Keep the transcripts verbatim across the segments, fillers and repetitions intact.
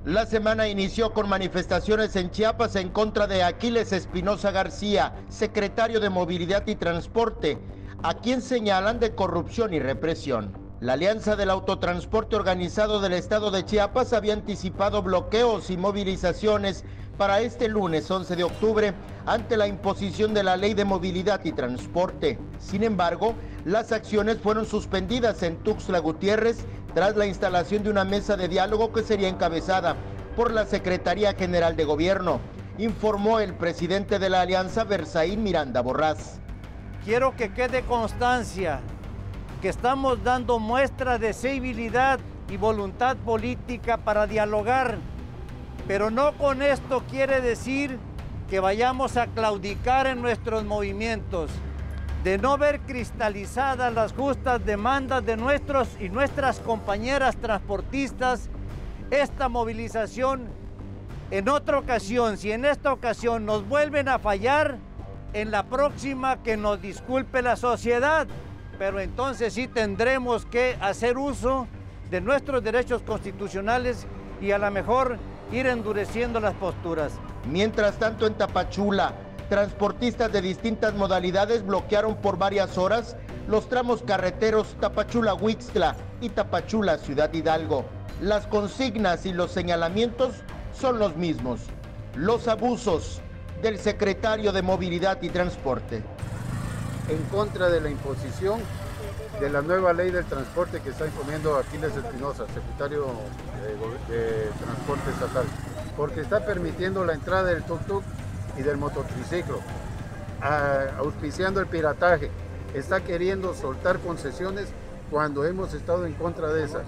La semana inició con manifestaciones en Chiapas en contra de Aquiles Espinosa García, secretario de Movilidad y Transporte, a quien señalan de corrupción y represión. La Alianza del Autotransporte Organizado del Estado de Chiapas había anticipado bloqueos y movilizaciones para este lunes once de octubre ante la imposición de la Ley de Movilidad y Transporte. Sin embargo, las acciones fueron suspendidas en Tuxtla Gutiérrez tras la instalación de una mesa de diálogo que sería encabezada por la Secretaría General de Gobierno, informó el presidente de la Alianza, Berzaín Miranda Borrás. Quiero que quede constancia que estamos dando muestra de civilidad y voluntad política para dialogar, pero no con esto quiere decir que vayamos a claudicar en nuestros movimientos. De no ver cristalizadas las justas demandas de nuestros y nuestras compañeras transportistas, esta movilización en otra ocasión, si en esta ocasión nos vuelven a fallar, en la próxima que nos disculpe la sociedad, pero entonces sí tendremos que hacer uso de nuestros derechos constitucionales y a lo mejor ir endureciendo las posturas. Mientras tanto, en Tapachula, transportistas de distintas modalidades bloquearon por varias horas los tramos carreteros Tapachula-Huixtla y Tapachula-Ciudad Hidalgo. Las consignas y los señalamientos son los mismos: los abusos del secretario de Movilidad y Transporte. En contra de la imposición de la nueva ley del transporte que está imponiendo Aquiles Espinosa, secretario de, de Transporte Estatal, porque está permitiendo la entrada del tuk-tuk y del mototriciclo, a, auspiciando el pirataje, está queriendo soltar concesiones cuando hemos estado en contra de esas.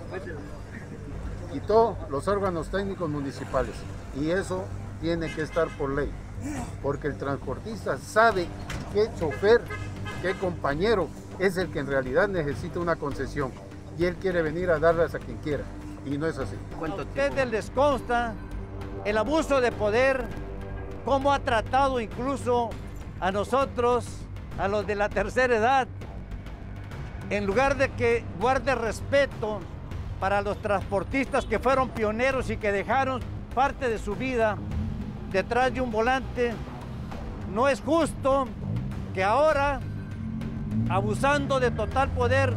Quitó los órganos técnicos municipales y eso tiene que estar por ley, porque el transportista sabe qué chofer, qué compañero es el que en realidad necesita una concesión y él quiere venir a darlas a quien quiera, y no es así. A ustedes les consta el abuso de poder, cómo ha tratado incluso a nosotros, a los de la tercera edad, en lugar de que guarde respeto para los transportistas que fueron pioneros y que dejaron parte de su vida detrás de un volante. No es justo que ahora, abusando de total poder,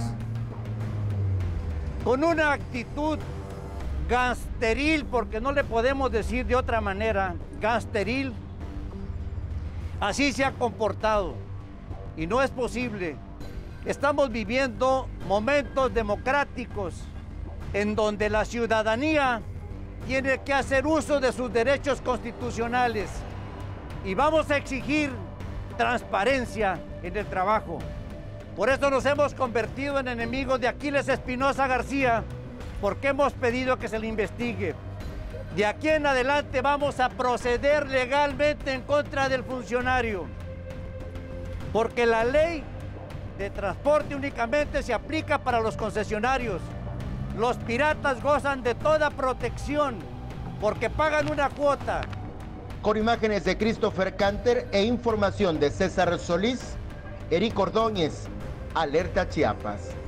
con una actitud gangsteril, porque no le podemos decir de otra manera, gangsteril, así se ha comportado. Y no es posible. Estamos viviendo momentos democráticos en donde la ciudadanía tiene que hacer uso de sus derechos constitucionales y vamos a exigir transparencia en el trabajo. Por eso nos hemos convertido en enemigos de Aquiles Espinosa García, porque hemos pedido que se le investigue. De aquí en adelante vamos a proceder legalmente en contra del funcionario, porque la ley de transporte únicamente se aplica para los concesionarios. Los piratas gozan de toda protección porque pagan una cuota. Con imágenes de Christopher Canter e información de César Solís, Eric Ordóñez, Alerta Chiapas.